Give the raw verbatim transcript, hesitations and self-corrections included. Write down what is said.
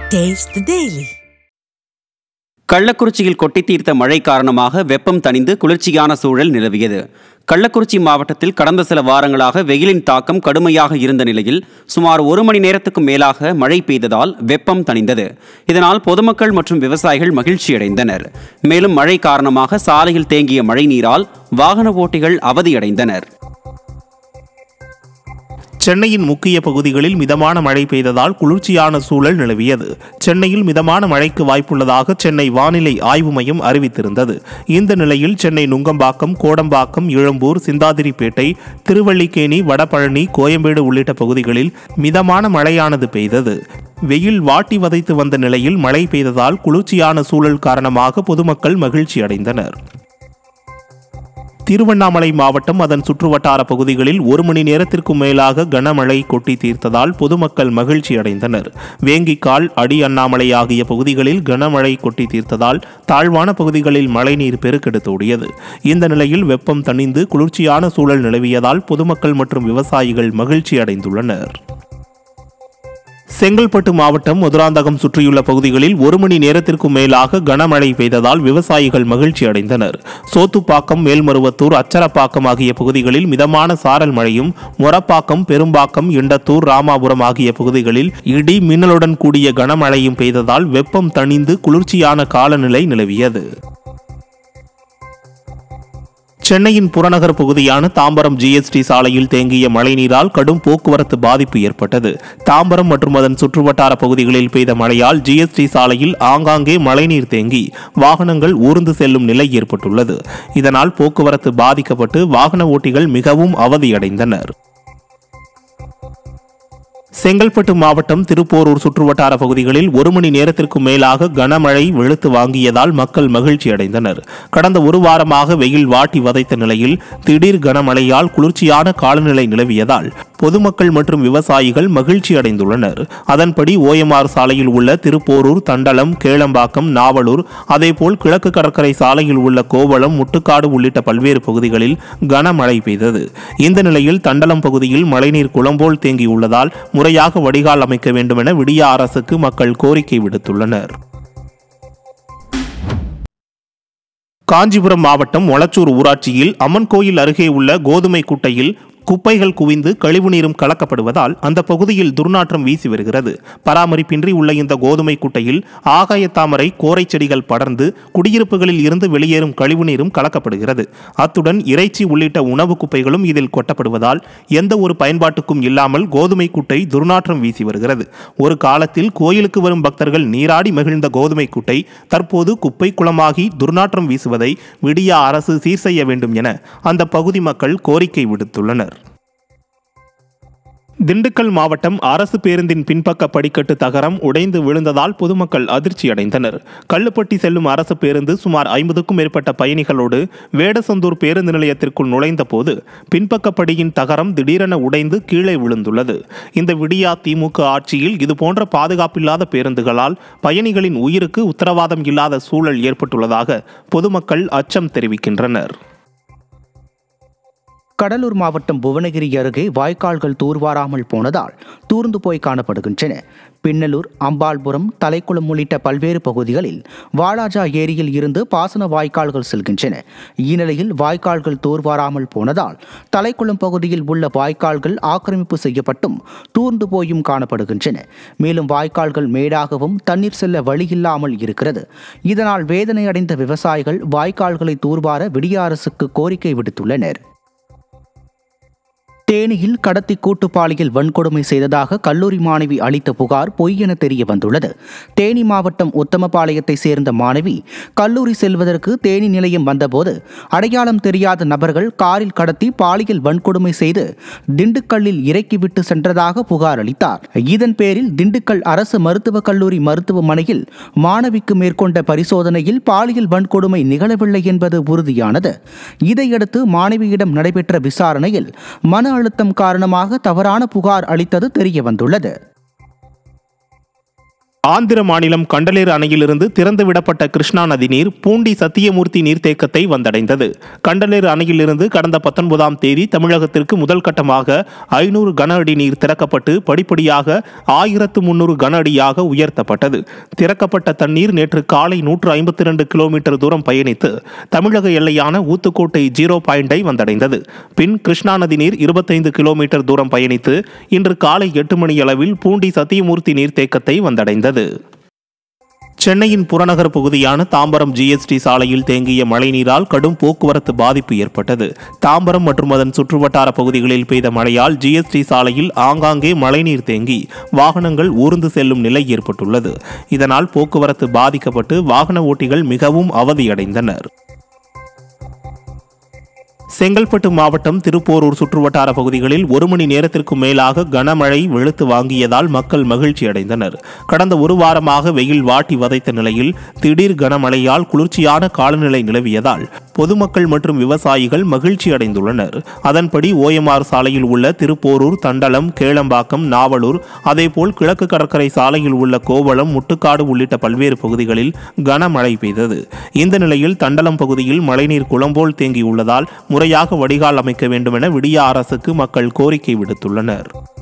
Taste the Daily. கள்ளக்குறிச்சியில் கொட்டி தீர்த்த மழை காரணமாக வெப்பம் தணிந்து குளிர்ச்சியான சூழல் நிலவியது. கள்ளக்குறிச்சி மாவட்டத்தில் கடந்த சில வாரங்களாக வெயிலின் தாக்கம் கடுமையாக இருந்த நிலையில் சுமார் ஒரு மணி நேரத்துக்கு மேலாக மழை பெய்ததால் வெப்பம் தணிந்தது. இதனால் பொதுமக்கள் மற்றும் விவசாயிகள் மகிழ்ச்சியடைந்தனர். மேலும் மழை காரணமாக சாலையில் தேங்கிய மழை நீரால் வாகன ஓட்டிகள் அவதியடைந்தனர். சென்னையின் முக்கிய பகுதிகளில் மிதமான மழை பெய்ததால் குளிர்ச்சியான சூழல் நிலவியது. சென்னையில் மிதமான மழைக்கு வாய்ப்புள்ளதாக சென்னை வானிலை ஆய்வு மையம் அறிவித்திருந்தது. இந்த நிலையில் சென்னை நுங்கம்பாக்கம், கோடம்பாக்கம், இளம்பூர், சிந்தாதிரிப்பேட்டை, திருவல்லிக்கேணி, வடபழனி, கோயம்பேடு உள்ளிட்ட பகுதிகளில் மிதமான மழையானது பெய்தது. வெயில் வாட்டி வதைத்து வந்த நிலையில் மழை பெய்ததால் குளிர்ச்சியான சூழல் காரணமாக பொதுமக்கள் மகிழ்ச்சி அடைந்தனர். திருவண்ணாமலை மாவட்டம் அதன் சுற்றுவட்டார பகுதிகளில் ஒரு மணி நேரத்திற்கும் மேலாக கனமழை கொட்டி தீர்த்ததால் பொதுமக்கள் மகிழ்ச்சி அடைந்தனர். வேங்கிக்கால், அடி அண்ணாமலை ஆகிய பகுதிகளில் கனமழை கொட்டி தீர்த்ததால் தாழ்வான பகுதிகளில் மழைநீர் பெருக்கெடுத்தோடியது. இந்த நிலையில் வெப்பம் தணிந்து குளிர்ச்சியான சூழல் நிலவியதால் பொதுமக்கள் மற்றும் விவசாயிகள் மகிழ்ச்சி அடைந்துள்ளனர். செங்கல்பட்டு மாவட்டம் மதுராந்தகம் சுற்றியுள்ள பகுதிகளில் ஒரு மணி நேரத்திற்கும் மேலாக கனமழை பெய்ததால் விவசாயிகள் மகிழ்ச்சி அடைந்தனர். சோத்துப்பாக்கம், மேல்மருவத்தூர், அச்சரப்பாக்கம் ஆகிய பகுதிகளில் மிதமான சாரல் மழையும், மொரப்பாக்கம், பெரும்பாக்கம், இண்டத்தூர், ராமாபுரம் ஆகிய பகுதிகளில் இடி மின்னலுடன் கூடிய கனமழையும் பெய்ததால் வெப்பம் தணிந்து குளிர்ச்சியான காலநிலை நிலவியது. சென்னையின் புறநகர் பகுதியான தாம்பரம் ஜிஎஸ்டி சாலையில் தேங்கிய மழைநீரால் கடும் போக்குவரத்து பாதிப்பு ஏற்பட்டது. தாம்பரம் மற்றும் அதன் சுற்றுவட்டார பகுதிகளில் பெய்த மழையால் ஜிஎஸ்டி சாலையில் ஆங்காங்கே மழைநீர் தேங்கி வாகனங்கள் ஊர்ந்து செல்லும் நிலை ஏற்பட்டுள்ளது. இதனால் போக்குவரத்து பாதிக்கப்பட்டு வாகன ஓட்டிகள் மிகவும் அவதியடைந்தனர். செங்கல்பட்டு மாவட்டம் திருப்போரூர் சுற்றுவட்டார பகுதிகளில் ஒரு மணி நேரத்திற்கு மேலாக கனமழை வெளுத்து வாங்கியதால் மக்கள் மகிழ்ச்சி அடைந்தனர். கடந்த ஒரு வாரமாக வெயில் வாட்டி வதைத்த நிலையில் திடீர் கனமழையால் குளிர்ச்சியான காலநிலை நிலவியதால் பொதுமக்கள் மற்றும் விவசாயிகள் மகிழ்ச்சி அடைந்துள்ளனர். அதன்படி ஓஎம்ஆர் சாலையில் உள்ள திருப்போரூர், தண்டலம், கேளம்பாக்கம், நாவலூர், அதேபோல் கிழக்கு கடற்கரை சாலையில் உள்ள கோவளம், முட்டுக்காடு உள்ளிட்ட பல்வேறு பகுதிகளில் கனமழை பெய்தது. இந்த நிலையில் தண்டலம் பகுதியில் மழைநீர் குளம்போல் தேங்கியுள்ளதால் முறையாக வடிகால் அமைக்க வேண்டும் என விடிய அரசுக்கு மக்கள் கோரிக்கை விடுத்துள்ளனர். காஞ்சிபுரம் மாவட்டம் ஒளச்சூர் ஊராட்சியில் அம்மன் கோயில் அருகே உள்ள கோதுமை குட்டையில் குப்பைகள் குவிந்து கழிவுநீரும் கலக்கப்படுவதால் அந்த பகுதியில் துர்நாற்றம் வீசி வருகிறது. பராமரிப்பின்றி உள்ள இந்த கோதுமை குட்டையில் ஆகாய தாமரை, கோரை செடிகள் படர்ந்து குடியிருப்புகளில் இருந்து வெளியேறும் கழிவுநீரும் கலக்கப்படுகிறது. அத்துடன் இறைச்சி உள்ளிட்ட உணவு குப்பைகளும் இதில் கொட்டப்படுவதால் எந்த ஒரு பயன்பாட்டுக்கும் இல்லாமல் கோதுமை குட்டை துர்நாற்றம் வீசி வருகிறது. ஒரு காலத்தில் கோயிலுக்கு வரும் பக்தர்கள் நீராடி மகிழ்ந்த கோதுமை குட்டை தற்போது குப்பை குளமாகி துர்நாற்றம் வீசுவதை விடிய அரசு சீர் செய்ய வேண்டும் என அந்த பகுதி மக்கள் கோரிக்கை விடுத்துள்ளனர். திண்டுக்கல் மாவட்டம் அரசு பேருந்தின் பின்பக்க படிக்கட்டு தகரம் உடைந்து விழுந்ததால் பொதுமக்கள் அதிர்ச்சி அடைந்தனர். கள்ளுப்பட்டி செல்லும் அரசு பேருந்து சுமார் ஐம்பதுக்கும் மேற்பட்ட பயணிகளோடு வேடசந்தூர் பேருந்து நிலையத்திற்குள் நுழைந்த போது பின்பக்க படியின் தகரம் திடீரென உடைந்து கீழே விழுந்துள்ளது. இந்த விடியா திமுக ஆட்சியில் இதுபோன்ற பாதுகாப்பில்லாத பேருந்துகளால் பயணிகளின் உயிருக்கு உத்தரவாதம் இல்லாத சூழல் ஏற்பட்டுள்ளதாக பொதுமக்கள் அச்சம் தெரிவிக்கின்றனர். கடலூர் மாவட்டம் புவனகிரி அருகே வாய்க்கால்கள் தூர்வாராமல் போனதால் தூர்ந்து போய் காணப்படுகின்றன. பின்னலூர், அம்பாள்புரம், தலைக்குளம் உள்ளிட்ட பல்வேறு பகுதிகளில் வாலாஜா ஏரியில் இருந்து பாசன வாய்க்கால்கள் செல்கின்றன. இந்நிலையில் வாய்க்கால்கள் தூர்வாராமல் போனதால் தலைக்குளம் பகுதியில் உள்ள வாய்க்கால்கள் ஆக்கிரமிப்பு செய்யப்பட்டும் தூர்ந்து போயும் காணப்படுகின்றன. மேலும் வாய்க்கால்கள் மேடாகவும் தண்ணீர் செல்ல வழியில்லாமல் இருக்கிறது. இதனால் வேதனை அடைந்த விவசாயிகள் வாய்க்கால்களை தூர்வார விடிய அரசுக்கு கோரிக்கை விடுத்துள்ளனர். தேனியில் கடத்தி கூட்டுப்பாலியல் வன்கொடுமை செய்ததாக கல்லூரி மாணவி அளித்த புகார் பொய் என தெரிய வந்துள்ளது. தேனி மாவட்டம் உத்தமபாளையத்தை சேர்ந்த மாணவி கல்லூரி செல்வதற்கு தேனி நிலையம் வந்தபோது அடையாளம் தெரியாத நபர்கள் காரில் கடத்தி பாலியல் வன்கொடுமை செய்து திண்டுக்கல்லில் இறக்கிவிட்டு சென்றதாக புகார் அளித்தார். இதன் பேரில் திண்டுக்கல் அரசு மருத்துவக் கல்லூரி மருத்துவமனையில் மாணவிக்கு மேற்கொண்ட பரிசோதனையில் பாலியல் வன்கொடுமை நிகழவில்லை என்பது உறுதியானது. இதையடுத்து மாணவியிடம் நடைபெற்ற விசாரணையில் மன அழுத்தம் காரணமாக தவறான புகார் அளித்தது தெரிய வந்துள்ளது. ஆந்திர மாநிலம் கண்டலேறு அணையிலிருந்து திறந்துவிடப்பட்ட கிருஷ்ணா நதி நீர் பூண்டி சத்தியமூர்த்தி நீர்த்தேக்கத்தை வந்தடைந்தது. கண்டலேறு அணையிலிருந்து கடந்த பத்தொன்பதாம் தேதி தமிழகத்திற்கு முதல் கட்டமாக ஐநூறு கன அடி நீர் திறக்கப்பட்டு படிப்படியாக ஆயிரத்து முன்னூறு கன அடியாக உயர்த்தப்பட்டது. திறக்கப்பட்ட தண்ணீர் நேற்று காலை நூற்று ஐம்பத்தி இரண்டு கிலோமீட்டர் தூரம் பயணித்து தமிழக எல்லையான ஊத்துக்கோட்டை ஜீரோ பாயிண்டை வந்தடைந்தது. பின் கிருஷ்ணா நதி நீர் இருபத்தைந்து கிலோமீட்டர் தூரம் பயணித்து இன்று காலை எட்டு மணி அளவில் பூண்டி சத்தியமூர்த்தி நீர்த்தேக்கத்தை வந்தடைந்தது. சென்னையின் புறநகர் பகுதியான தாம்பரம் ஜிஎஸ்டி சாலையில் தேங்கிய மழைநீரால் கடும் போக்குவரத்து பாதிப்பு ஏற்பட்டது. தாம்பரம் மற்றும் அதன் சுற்றுவட்டார பகுதிகளில் பெய்த மழையால் ஜிஎஸ்டி சாலையில் ஆங்காங்கே மழைநீர் தேங்கி வாகனங்கள் ஊர்ந்து செல்லும் நிலை ஏற்பட்டுள்ளது. இதனால் போக்குவரத்து பாதிக்கப்பட்டு வாகன ஓட்டிகள் மிகவும் அவதியடைந்தனர். செங்கல்பட்டு மாவட்டம் திருப்போரூர் சுற்றுவட்டார பகுதிகளில் ஒரு மணி நேரத்திற்கும் மேலாக கனமழை வெளுத்து வாங்கியதால் மக்கள் மகிழ்ச்சி அடைந்தனர். கடந்த ஒரு வாரமாக வெயில் வாட்டி வதைத்த நிலையில் திடீர் கனமழையால் குளிர்ச்சியான காலநிலை நிலவியதால் பொதுமக்கள் மற்றும் விவசாயிகள் மகிழ்ச்சி அடைந்துள்ளனர். அதன்படி ஓஎம்ஆர் சாலையில் உள்ள திருப்போரூர், தண்டலம், கேளம்பாக்கம், நாவலூர், அதேபோல் கிழக்கு கடற்கரை சாலையில் உள்ள கோவளம், முட்டுக்காடு உள்ளிட்ட பல்வேறு பகுதிகளில் கனமழை பெய்தது. இந்த நிலையில் தண்டலம் பகுதியில் மழைநீர் குளம்போல் தேங்கியுள்ளதால் முறையாக வடிகால் அமைக்க வேண்டுமென விடியா அரசுக்கு மக்கள் கோரிக்கை விடுத்துள்ளனர்.